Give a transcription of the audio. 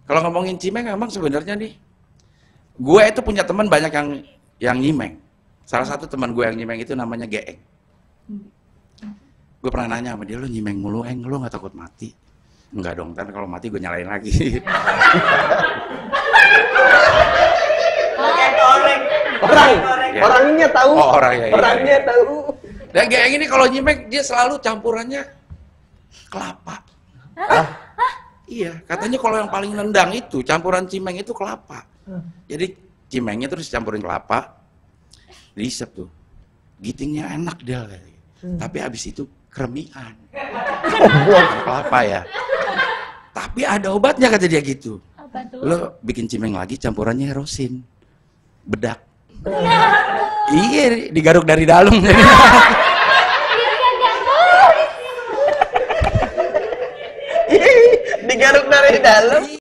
Kalau ngomongin cimeng emang sebenarnya nih, gue itu punya teman banyak yang nyimeng. Salah satu teman gue yang nyimeng itu namanya Geeng. Gue pernah nanya sama dia, lu nyimeng mulu, lu nggak takut mati? Enggak dong, kan kalau mati gue nyalain lagi. Orangnya tahu. Oh, orangnya tahu. Dan Geeng ini kalau nyimeng dia selalu campurannya kelapa. Iya, katanya kalau yang paling nendang itu campuran cimeng itu kelapa. Jadi cimengnya terus campurin kelapa, diisep tuh, gitingnya enak dia. Tapi habis itu kremian. Kelapa ya. Tapi ada obatnya kata dia gitu. Apa tuh? Lo bikin cimeng lagi campurannya erosin, bedak. Iya, digaruk dari dalam. Digaruk dari dalam.